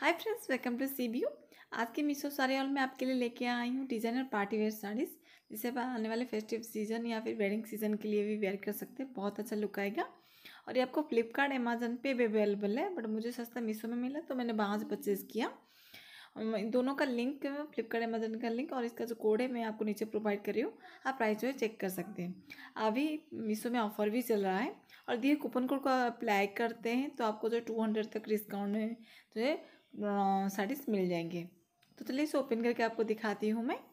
Hi friends, welcome to CBU. आज के Meesho sari hall में आपके लिए लेके आई हूँ डिज़ाइनर पार्टी वेयर साड़ीज़, जिसे आप आने वाले फेस्टिव सीजन या फिर वेडिंग सीजन के लिए भी वेयर कर सकते हैं। बहुत अच्छा लुक आएगा और ये आपको फ्लिपकार्ट अमेजन पे भी अवेलेबल है, बट मुझे सस्ता मीशो में मिला तो मैंने वहाँ से परचेज़ किया। इन दोनों का लिंक, फ्लिपकार्ट अमेजन का लिंक और इसका जो कोड है मैं आपको नीचे प्रोवाइड कर रही हूँ। आप प्राइस जो है चेक कर सकते हैं। अभी मीशो में ऑफर भी चल रहा है और दिए कूपन कोड को अप्लाई करते हैं तो आपको जो 200 तक डिस्काउंट में जो है साड़ीज़ मिल जाएंगे। तो चलिए इसे ओपन करके आपको दिखाती हूँ मैं।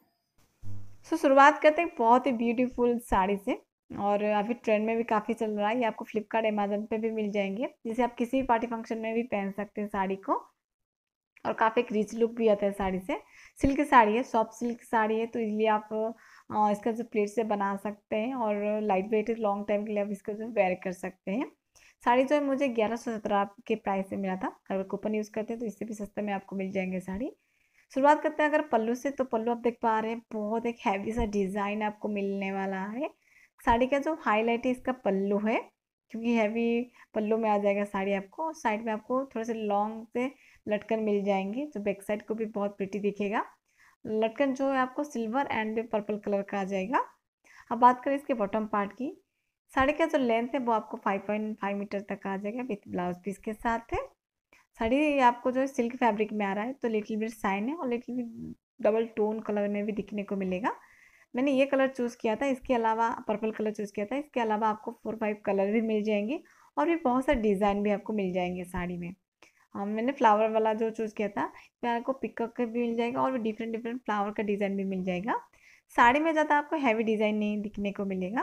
शुरुआत करते हैं बहुत ही ब्यूटीफुल साड़ी से, और अभी ट्रेंड में भी काफ़ी चल रहा है। ये आपको फ्लिपकार्ट अमेजन पे भी मिल जाएंगे, जिसे आप किसी भी पार्टी फंक्शन में भी पहन सकते हैं साड़ी को, और काफ़ी एक रिच लुक भी आता है साड़ी से। सिल्क साड़ी है, सॉफ्ट सिल्क साड़ी है, तो इसलिए आप इसका जो प्लेट से बना सकते हैं और लाइट वेट है, लॉन्ग टाइम के लिए आप इसको जो वेयर कर सकते हैं। साड़ी जो है मुझे 1117 के प्राइस से मिला था। अगर कूपन यूज़ करते हैं तो इससे भी सस्ते में आपको मिल जाएंगे साड़ी। शुरुआत करते हैं अगर पल्लू से, तो पल्लू आप देख पा रहे हैं, बहुत एक हैवी सा डिज़ाइन आपको मिलने वाला है। साड़ी का जो हाईलाइट है इसका पल्लू है, क्योंकि हैवी पल्लू में आ जाएगा साड़ी आपको। साइड में आपको थोड़े से लॉन्ग से लटकन मिल जाएंगे, जो बैक साइड को भी बहुत प्रिटी दिखेगा। लटकन जो है आपको सिल्वर एंड पर्पल कलर का आ जाएगा। अब बात करें इसके बॉटम पार्ट की, साड़ी का जो लेंथ है वो आपको 5.5 मीटर तक आ जाएगा विथ ब्लाउज पीस के साथ है। साड़ी आपको जो है सिल्क फैब्रिक में आ रहा है, तो लिटिल बिट शाइन है और little bit double tone colour में भी दिखने को मिलेगा। मैंने ये कलर चूज़ किया था, इसके अलावा पर्पल कलर चूज़ किया था। इसके अलावा आपको 4-5 कलर भी मिल जाएंगे और भी बहुत सारे डिज़ाइन भी आपको मिल जाएंगे साड़ी में। मैंने फ्लावर वाला जो चूज़ किया था, इसमें आपको पिकअप का भी मिल जाएगा और डिफरेंट डिफरेंट फ्लावर का डिज़ाइन भी मिल जाएगा। साड़ी में ज़्यादा आपको हैवी डिज़ाइन नहीं दिखने को मिलेगा।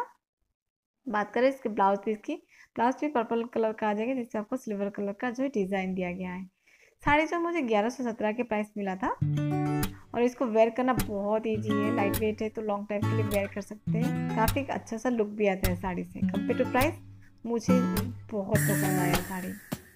बात करें इसके ब्लाउज पीस की, ब्लाउज पीस पर्पल कलर का आ जाएगा, जिससे आपको सिल्वर कलर का जो है डिज़ाइन दिया गया है। साड़ी जो मुझे 1117 के प्राइस मिला था, और इसको वेयर करना बहुत ईजी है, लाइट वेट है, तो लॉन्ग टाइम के लिए वेयर कर सकते हैं। काफ़ी अच्छा सा लुक भी आता है साड़ी से। कंपेयर टू प्राइस मुझे बहुत पसंद आया साड़ी।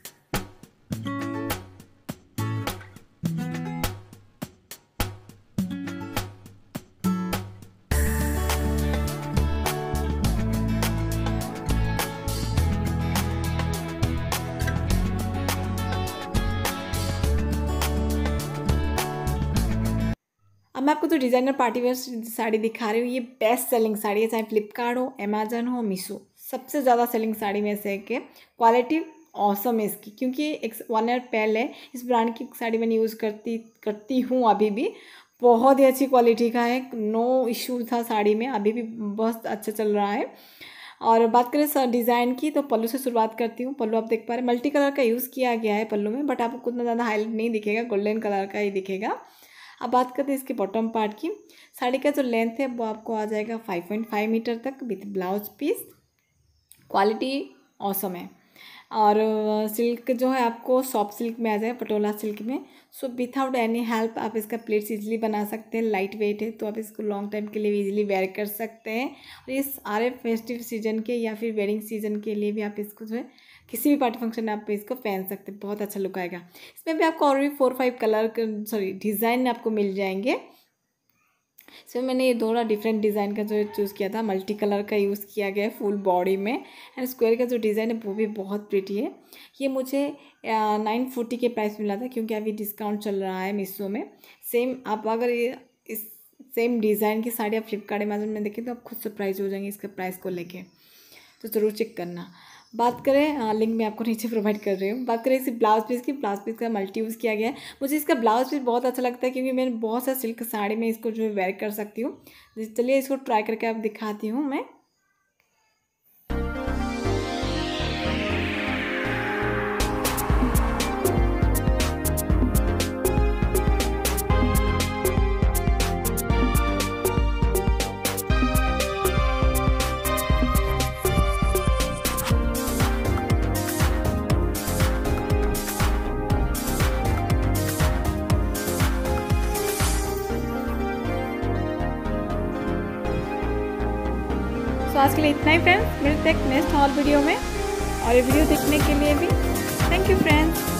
अब मैं आपको जो डिज़ाइनर पार्टी वेयर साड़ी दिखा रही हूँ, ये बेस्ट सेलिंग साड़ी है, चाहे फ्लिपकार्ट हो, अमेजन हो, मीशो, सबसे ज़्यादा सेलिंग साड़ी में से एक है। क्वालिटी ऑसम है इसकी, क्योंकि एक 1 ईयर पहले इस ब्रांड की साड़ी मैंने यूज़ करती हूँ, अभी भी बहुत ही अच्छी क्वालिटी का है, नो इशू था साड़ी में, अभी भी बहुत अच्छा चल रहा है। और बात करें डिज़ाइन की, तो पल्लू से शुरुआत करती हूँ। पल्लू आप देख पा रहे हैं, मल्टी कलर का यूज़ किया गया है पल्लू में, बट आपको उतना ज़्यादा हाईलाइट नहीं दिखेगा, गोल्डन कलर का ही दिखेगा। अब बात करते हैं इसके बॉटम पार्ट की। साड़ी का जो लेंथ है वो आपको आ जाएगा 5.5 मीटर तक with blouse piece. Quality awesome है, और सिल्क जो है आपको सॉफ्ट सिल्क में आ जाएगा, पटोला सिल्क में। सो विथआउट एनी हेल्प आप इसका प्लेट्स इजीली बना सकते हैं। लाइट वेट है, तो आप इसको लॉन्ग टाइम के लिए भी इजीली वेयर कर सकते हैं। और इस सारे फेस्टिव सीजन के या फिर वेडिंग सीजन के लिए भी आप इसको जो है किसी भी पार्टी फंक्शन में आप इसको पहन सकते हैं, बहुत अच्छा लुक आएगा। इसमें भी आपको और भी 4-5 कलर डिज़ाइन आपको मिल जाएंगे। इसमें मैंने ये थोड़ा डिफरेंट डिज़ाइन का जो चूज़ किया था, मल्टी कलर का यूज़ किया गया है फुल बॉडी में, एंड स्क्वायर का जो डिज़ाइन है वो भी बहुत प्रिटी है। ये मुझे 940 के प्राइस मिला था, क्योंकि अभी डिस्काउंट चल रहा है मीशो में। सेम आप अगर ये इस सेम डिज़ाइन की साड़ी आप फ्लिपकार्ट अमेजन में देखें तो आप खुद सरप्राइज हो जाएंगे इसके प्राइस को लेके, तो ज़रूर चेक करना। बात करें, लिंक मैं आपको नीचे प्रोवाइड कर रही हूँ। बात करें इसी ब्लाउज पीस की, ब्लाउज पीस का मल्टी यूज़ किया गया है। मुझे इसका ब्लाउज पीस बहुत अच्छा लगता है, क्योंकि मैंने बहुत सा सिल्क साड़ी में इसको जो है वेयर कर सकती हूँ। चलिए इसको ट्राई करके आप दिखाती हूँ मैं। तो आज के लिए इतना ही फ्रेंड्स, मिलते हैं नेक्स्ट हॉल वीडियो में, और ये वीडियो देखने के लिए भी थैंक यू फ्रेंड्स।